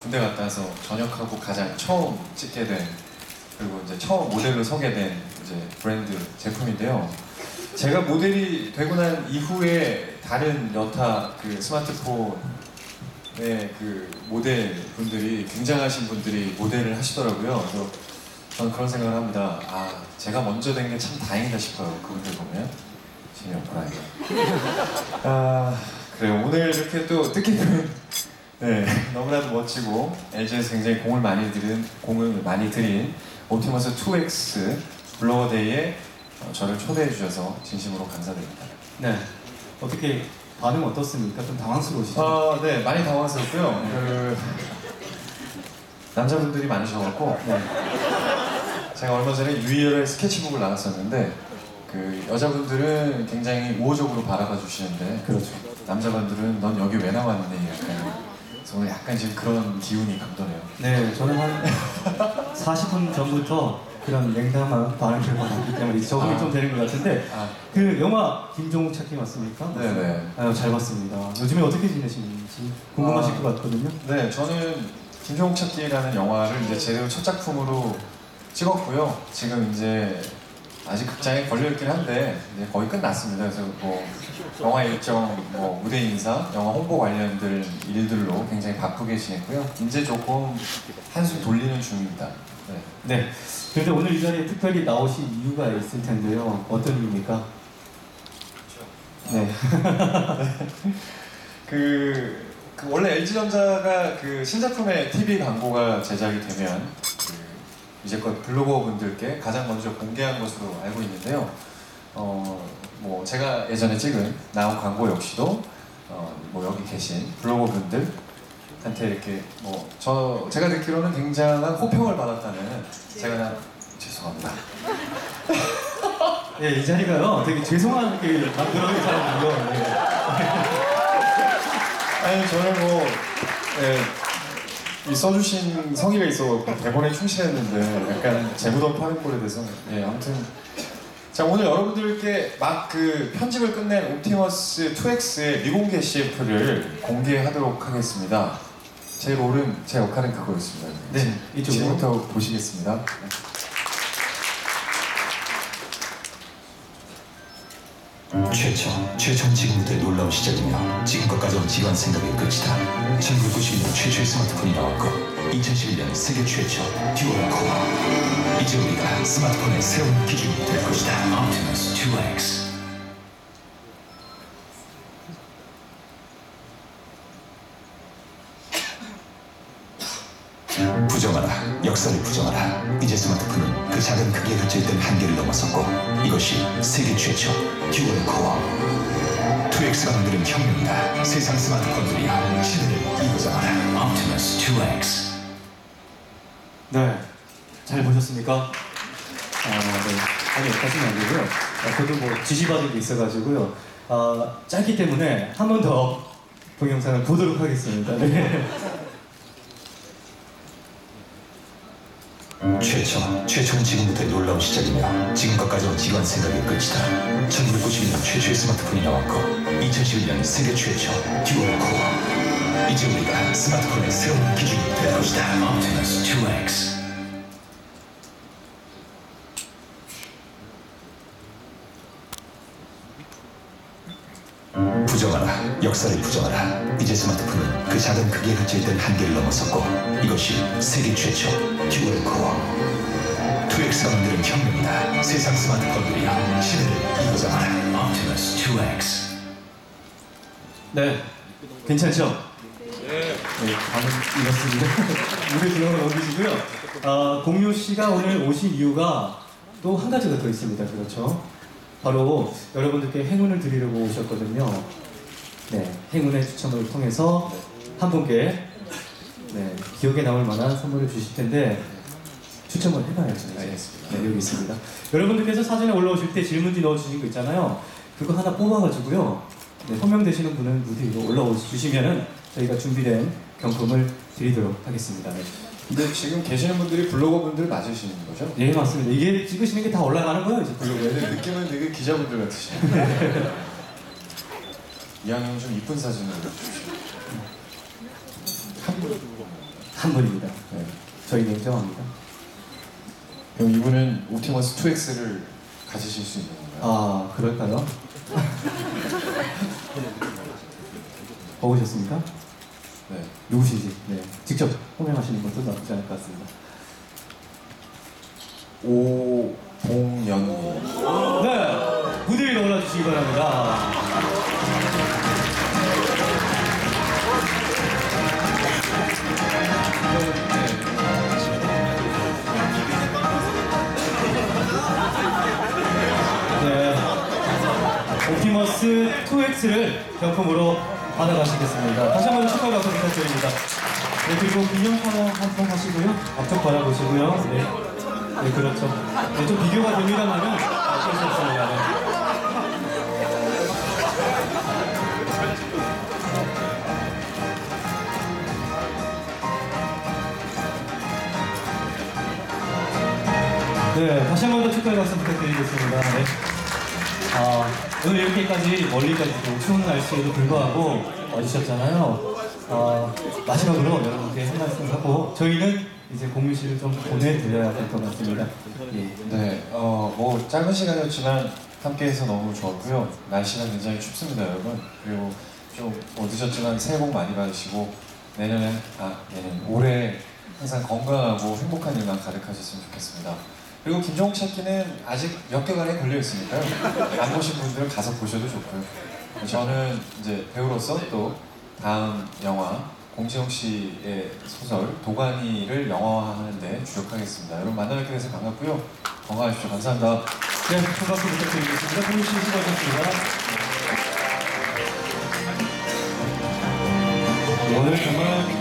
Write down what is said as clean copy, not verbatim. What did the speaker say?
군대 갔다 와서 전역하고 가장 처음 찍게 된, 그리고 이제 처음 모델로 서게 된 이제 브랜드 제품인데요. 제가 모델이 되고 난 이후에 다른 여타 그 스마트폰의 그 모델 분들이, 굉장하신 분들이 모델을 하시더라고요. 그래서 저는 그런 생각을 합니다. 아, 제가 먼저 된 게 참 다행이다 싶어요. 그분들 보면. 재미없구나, 이거. 아, 그래요. 오늘 이렇게 또 뜻깊은, 네, 너무나도 멋지고 LG에서 굉장히 공을 많이 들인 옵티머스 2X 블로거데이에 저를 초대해 주셔서 진심으로 감사드립니다. 네. 어떻게 반응 어떻습니까? 좀 당황스러우시죠? 네, 많이 당황스럽고요. 그 남자분들이 많으셔갖고, 네. 제가 얼마 전에 유희열의 스케치북을 나갔었는데 그 여자분들은 굉장히 우호적으로 바라봐 주시는데, 그렇죠. 남자분들은 넌 여기 왜 나왔니? 약간. 그래서 오늘 약간 지금 그런 기운이 감도네요. 네, 저는 한 40분 전부터 그런 냉담한 반응을 받았기 때문에 적응이 좀 되는 것 같은데, 그 영화 김종욱 찾기 맞습니까? 네네. 잘 봤습니다. 요즘에 어떻게 지내시는지 궁금하실 것 같거든요. 네, 저는 김종욱 찾기라는 영화를 이제 제대로 첫 작품으로 찍었고요. 지금 이제 아직 극장에 걸려있긴 한데 이제 거의 끝났습니다. 그래서 뭐 영화 일정, 뭐 무대 인사, 영화 홍보 관련들 일들로 굉장히 바쁘게 지냈고요. 이제 조금 한숨 돌리는 중입니다. 네. 네. 그런데 오늘 이 자리에 특별히 나오신 이유가 있을 텐데요. 어떤 이유입니까? 네. 그 원래 LG전자가 그 신제품의 TV 광고가 제작이 되면 이제껏 블로거 분들께 가장 먼저 공개한 것으로 알고 있는데요. 뭐 제가 예전에 찍은 나온 광고 역시도 뭐 여기 계신 블로거 분들한테 이렇게 뭐 제가 듣기로는 굉장한 호평을 받았다는, 제가 죄송합니다. 네, 이 자리가요. 되게 죄송한 그 감정이 사람이고요. 네. 아니 저는 뭐 이 써주신 성의가 있어 대본에 충실했는데 약간 재무덤 파는 꼴에 대해서, 아무튼 자, 오늘 여러분들께 막 그 편집을 끝낸 옵티머스 2X의 미공개 CF를 공개하도록 하겠습니다. 제 롤은, 제 역할은 그거였습니다. 네, 이쪽으로. 지금부터 보시겠습니다. 최첨 지금부터의 놀라운 시작이며 지금껏 가져온 지관 생각의 끝이다. 1991년 최초의 스마트폰이 나왔고 2011년 세계 최초 듀얼 코어. 이제 우리가 스마트폰의 새로운 기준이 될 것이다. Optimus 2X. 부정하라. 역사를 부정하라. 이제 스마트폰은 그 작은 크기에 갇혀있던 한계를 넘어섰고 이것이 세계 최초 듀얼 코어 2X가 만드는 혁명이다. 세상 스마트폰들이여 시대를 이루어져라. Optimus 2X. 네, 잘 보셨습니까? 네. 아니, 여기까지는 아니고요. 저도 뭐 지시받은 게 있어가지고요. 짧기 때문에 한 번 더 동영상을 보도록 하겠습니다. 네. 최초는 지금부터의 놀라운 시작이며 지금껏 가져온 지루한 생각의 끝이다. 1991년 최초의 스마트폰이 나왔고 2011년 세계 최초 듀얼 코어. 이제 우리가 스마트폰의 새로운 기준이 될 것이다. Optimus 2X. 부정하라. 역사를 부정하라. 이제 스마트폰은 그 작은 크기에 갇혀있던 한계를 넘어섰고 이것이 세계 최초 듀얼 코어 2X가 만드는 혁명이다. 세상 스마트폰들이여 시대를 이루어져라. Optimus 2X. 네, 괜찮죠? 네, 반응 이렇습니다. 무대 중앙을 넘기시고요. 공유 씨가 오늘 오신 이유가 또 한 가지가 더 있습니다. 그렇죠? 바로 여러분들께 행운을 드리려고 오셨거든요. 네, 행운의 추첨을 통해서 한 분께 기억에 남을 만한 선물을 주실 텐데 추첨을 해봐야죠. 알겠습니다. 네, 여기 있습니다. 여러분들께서 사진에 올라오실 때 질문지 넣어주신 거 있잖아요. 그거 하나 뽑아가지고요. 호명되시는 분은 무대 위로 올라오시면은 저희가 준비된 경품을 드리도록 하겠습니다. 네. 근데 지금 계시는 분들이 블로거 분들 맞으시는 거죠? 예, 맞습니다. 이게 찍으시는 게 다 올라가는 거예요, 이제 블로그에. 느낌은 되게 기자분들 같으시네요. 이왕이면 좀 이쁜 사진을 올려주십시오. 한 분입니다. 네. 저희는 인정합니다. 그럼 이분은 옵티머스 2X를 가지실 수 있는 건가요? 아, 그럴까요? 보셨습니까? 네. 누구신지 직접 호명하시는 것도 나쁘지 않을 것 같습니다. 오봉연님. 네, 무대 위로 올라주시기 바랍니다. 네, 옵티머스 2X를 경품으로 받아가시겠습니다. 다시 한번 축하 박수 부탁드립니다. 네, 그리고 기념사랑 한번 하시고요. 앞쪽 바라보시고요. 네, 네 그렇죠. 네, 좀 비교가 됩니다만은 어쩔 수 없습니다. 네. 네, 다시 한 번 더 축하의 박수 부탁드리겠습니다. 네. 오늘 이렇게까지 멀리까지 또 추운 날씨에도 불구하고 와주셨잖아요. 마지막으로 여러분께 한 말씀 하고 저희는 이제 공유 씨를 좀 보내드려야 될 것 같습니다. 예. 네, 뭐 짧은 시간이었지만 함께해서 너무 좋았고요. 날씨가 굉장히 춥습니다, 여러분. 그리고 좀뭐 늦었지만 새해 복 많이 받으시고 내년 올해 항상 건강하고 행복한 일만 가득하셨으면 좋겠습니다. 그리고 김종욱 찾기는 아직 몇 개간에 걸려 있으니까요. 안 보신 분들은 가서 보셔도 좋고요. 저는 이제 배우로서 또 다음 영화 공지영 씨의 소설 도가니를 영화화하는데 주력하겠습니다. 여러분 만나뵙게 돼서 반갑고요. 건강하십시오. 감사합니다. 네, 큰 박수 부탁드리겠습니다. 공유 씨 수고하셨습니다. 오늘 정말